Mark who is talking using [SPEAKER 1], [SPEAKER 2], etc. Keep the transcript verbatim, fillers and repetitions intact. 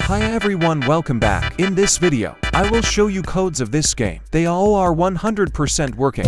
[SPEAKER 1] Hi everyone, welcome back. In this video, I will show you codes of this game. They all are one hundred percent working.